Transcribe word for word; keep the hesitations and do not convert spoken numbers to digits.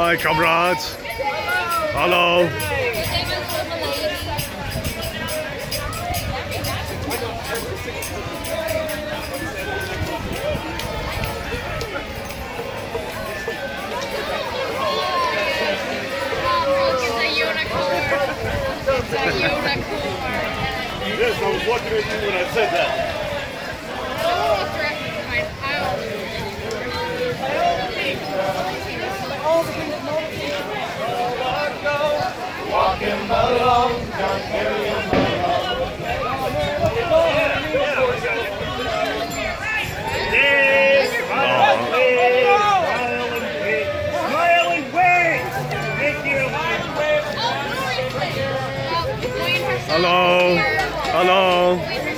Hi, comrades. Hello. It's a unicorn. Yes, I was looking at you when I said that. Walking along, not carrying Smile and wave! Thank you! Hello. Hello.